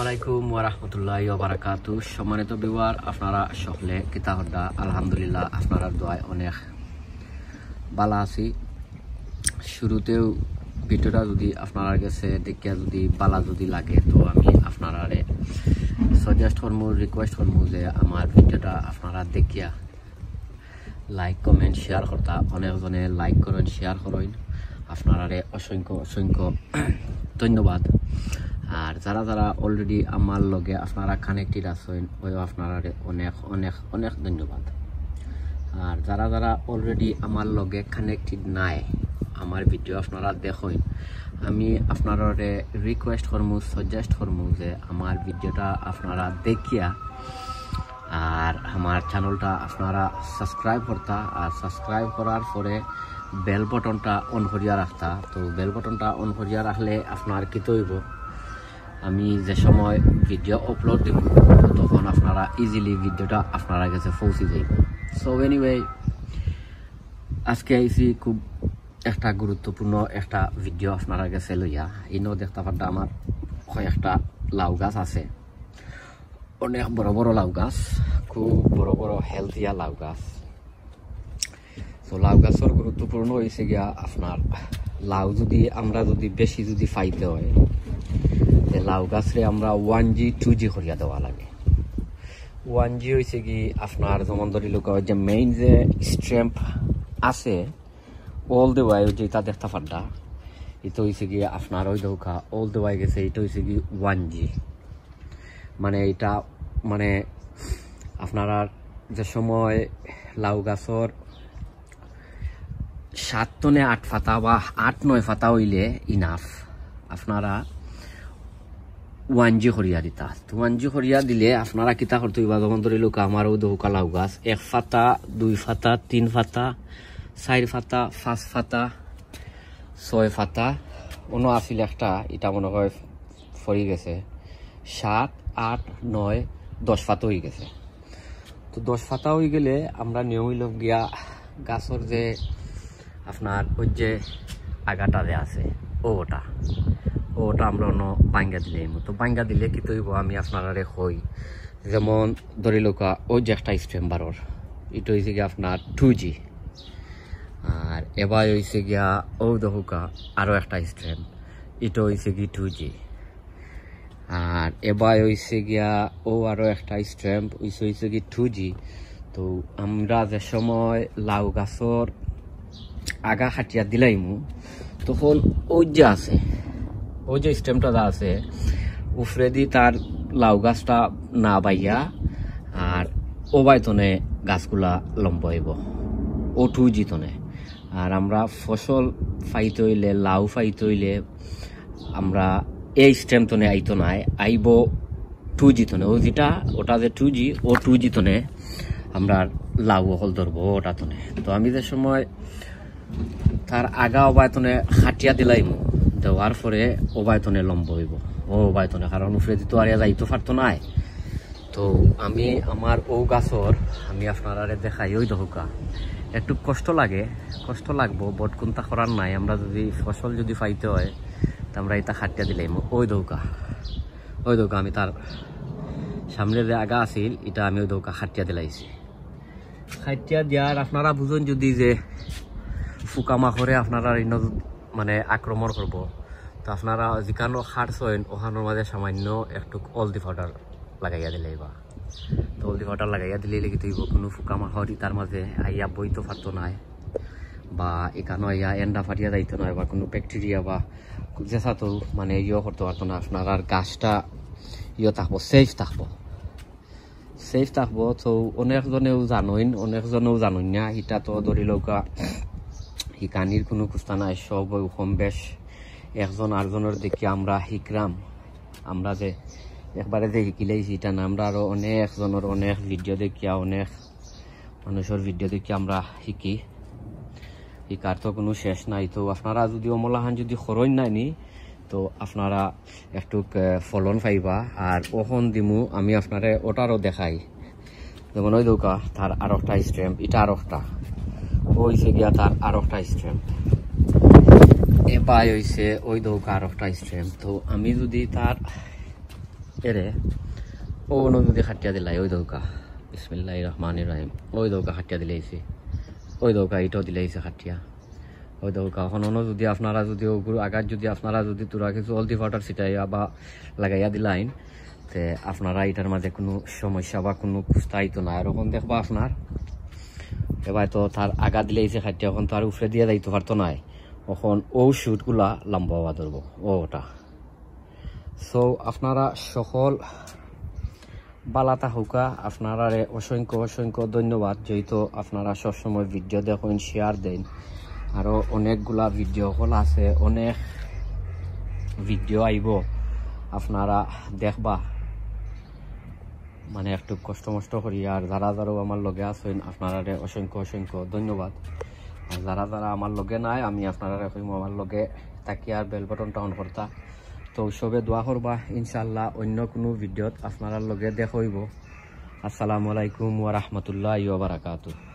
আলাইকুম ওয়া রাহমাতুল্লাহি ওয়া বারাকাতুহু। সম্মানিত ভিউয়ার, আপনারা সকলে কিতা হদ্দা? আলহামদুলিল্লাহ, আপনারা দোয়ায় অনেক ভালো আছি। শুরুতেও ভিডিওটা যদি আপনারা কাছে দেখিয়া যদি ভালো যদি লাগে, তো আমি আপনারা সাজেস্ট করবো, রিকোয়েস্ট করবো যে আমার ভিডিওটা আপনারা দেখিয়া লাইক কমেন্ট শেয়ার করতা। অনেকজনে লাইক করেন, শেয়ার করেন, আপনারা অসংখ্য অসংখ্য ধন্যবাদ। আর যারা যারা অলরেডি আমার লগে আপনারা কানেক্টেড আছেন, ওই আপনারা অনেক অনেক অনেক ধন্যবাদ। আর যারা যারা অলরেডি আমার লগে কানেক্টেড নাই, আমার ভিডিও আপনারা দেখেন, আমি আপনারা রিকোয়েস্ট করবো, সাজেস্ট করবো যে আমার ভিডিওটা আপনারা দেখিয়া আর আমার চ্যানেলটা আপনারা সাবস্ক্রাইব করতা। আর সাবস্ক্রাইব করার পরে বেল বটনটা অন করিয়া রাখতা। তো বেল বটনটা অন করিয়া রাখলে আপনার কি তৈব, আমি যে সময় ভিডিও আপলোড দিব তখন আপনারা ইজিলি ভিডিওটা আপনারা কাছে পৌঁছে যাইব। সো এনিওয়ে, আজকে আইসি খুব একটা গুরুত্বপূর্ণ একটা ভিডিও আপনারা কাছে লইয়া। ইনো দেখতে পারটা আমার কয়েকটা লাউ গাছ আছে, অনেক বড় বড় লাউ গাছ, খুব বড় বড় হেলথিয়া লাউ গাছ। তো লাউ গাছের গুরুত্বপূর্ণ হয়েছে গিয়া আপনার লাউ যদি আমরা যদি বেশি যদি পাইতে হয়, লাউ গাছরে আমরা 1G 2G করিয়া দেওয়া লাগে। 1G হয়েছে কি আপনার যেমন ধরি লোক যে মেইন যে স্ট্রেম্প আছে অল দ্য ওয়াই, যেটা দেখতে পাড্ডা, এটা হয়েছে কি আপনার ওই দৌকা অল দ্য ওয়াই গেছে, এটা হয়েছে কি 1G। মানে এটা মানে আপনারা যে সময় লাউ গাছর 7 টনে 8 ফাতা বা 8-9 ফাতা হইলে ইনাফ, আপনারা 1G করিয়া দিতা। 1G করিয়া দিলে আপনারা কিতা করতে হইবা, যখন ধরি লোক আমারও দৌকা লাউ গাছ 1 ফাতা 2 ফাতা 3 ফাতা 4 ফাতা 5 ফাতা 6 ফাতা অন্য আসিল একটা, এটা মনে হয় ফরি গেছে 7 8 9 10 ফাতা হয়ে গেছে। তো 10 ফাতা হয়ে গেলে আমরা নিয়মিত গিয়া গাছর যে আপনার ওই যে আগাটা যে আছে ওটা আমরা অন্য বাঙ্গা দিলে, তো বাঙ্গা দিলে কি তৈব আমি আপনারা কই, যেমন ধরি লোকা ওই যে একটা স্ট্রেম্বারর এটা হয়েছে গিয়া আপনার 2G। আর এবার হয়েছে গিয়া ও দহুকা আরও একটা স্ট্রেম, এটা হয়েছে কি 2G। আর এবার হয়েছে গিয়া ও আরও একটা স্ট্রেম হয়েছে কি 2G। তো আমরা যে সময় লাউ গাছর আগা হাটিয়া দিলাইমু, তখন ওই যে আছে ওই যে স্টেমটা আছে উফরে দি তার লাউ গাছটা না বাইয়া আর ও বাইতনে গাছগুলা লম্বা হইব, ও 2G তনে। আর আমরা ফসল ফাইতে হইলে, লাউ ফাইতে হইলে আমরা এই স্টেম তনে আইতো নাই, আইব 2G তনে। ও যেটা ওটা যে 2G, ও 2G তনে আমরা লাউ হল ধরবো ওটা তনে। তো আমি যে সময় তার আগা অবায়তনে হাটিয়া দিলাইমু, দেওয়ার পরে অবায়তনে লম্ব হইব ও অবায়তনে, কারণ উফরে দিতে আর যাইতে পারতো নাই। তো আমি আমার ও গাছর আমি আপনারা দেখাই ওই দহকা একটু কষ্ট লাগে, কষ্ট লাগবো, বট কোনটা করার নাই। আমরা যদি ফসল যদি পাইতে হয় তো আমরা এটা হাটিয়া দিলাইমু ওই দৌকা আমি তার সামনে যে আগা আছিল এটা আমি ওই দৌকা হাটিয়া দিলাইছি। হাটিয়া দিয়ার আপনারা বুঝুন যদি যে ফুকামাখরে আপনারা মানে আক্রমণ করবো, তো আপনারা যেখানে সার চয়েন ওখানোর মাঝে সামান্য একটু অলদি পাউডার লাগাইয়া দিলে, বা তো অলদি পাউডার লাগাইয়া দিলে লেগে তুইব কোনো ফুকামাখর তার মাঝে আইয়া বইতে পারতো নাই, বা এখানে আইয়া এন্ডা ফাটিয়া যাইতো নয়, বা কোনো ব্যাকটেরিয়া বা যেসা তো মানে ইয়ে করতে পারতো না। আপনার আর গাছটা ইয়ে থাকবো, সেফ থাকবো। তো অনেকজনেও জানইন না, এটা তো ধরি লৌকা শিকানির কোনো কুস্তা নাই, সব কম বেশ একজন আরেকজনের দেখি আমরা শিখলাম। আমরা যে একবারে যে শিকিলেছি এটা না, আমরা আরো অনেক জনের অনেক ভিডিও দেখিয়া, অনেক মানুষের ভিডিও দেখিয়া আমরা শিকার তো কোনো শেষ নাই। তো আপনারা যদি অমলাহান যদি খরচ নাইনি, তো আপনারা একটু ফলন পাইবা। আর ওখন দিমু আমি আপনারা ওটারও দেখাই, যেমন ওই দৌকা তার আর একটা স্ট্রেম্প, এটা আর একটা হয়েছে গিয়া তার আর একটা স্ট্রেম্প, এবার হয়েছে ওই দৌকা আর একটা স্ট্রেম্প। তো আমি যদি তার এরে ও নদী খাটিয়া দিলাই ওই দৌকা বিসমিল্লাহির রহমানির রহিম ওই দৌকা খাটিয়া দিলাইছে ওই দৌকা ইটাও দিলাইছে খাটিয়া ওই দৌকা এখন যদি আপনারা যদি আগার যদি আপনারা যদি তোরা কিছু হলদি পাউডার ছিটাইয়া বা লাগাইয়া দিলাইন তে আপনারা এটার মাঝে কোনো সমস্যা বা কোনো কুস্তাইতো না এরকম দেখবা আপনার এবার তো তার আগা দিলাইছে খাটিয়া এখন তার উপরে দিয়ে যাইতে পারতো নাই এখন ও শুটগুলা লম্বা হওয়া ধরবো ওটা সো আপনারা সকল বালাতা হুকা আপনারা অসংখ্য অসংখ্য ধন্যবাদ যেহেতু আপনারা সবসময় ভিডিও দেখেন শেয়ার দেন আরও অনেকগুলা ভিডিও হল আছে অনেক ভিডিও আইব আপনারা দেখবা মানে একটু কষ্ট মষ্ট করি আর যারা যারাও আমার লগে আছেন আপনারা অসংখ্য অসংখ্য ধন্যবাদ আর যারা যারা আমার লগে নাই আমি আপনারা কইম আমার লগে তাকি আর বেল বাটনটা অন করতা তো সবে দোয়া করবা ইনশাআল্লাহ অন্য কোনো ভিডিওত আপনার লগে দেখাইব আসসালামু আলাইকুম ওয়া রাহমাতুল্লাহি ওয়া বারাকাতুহু।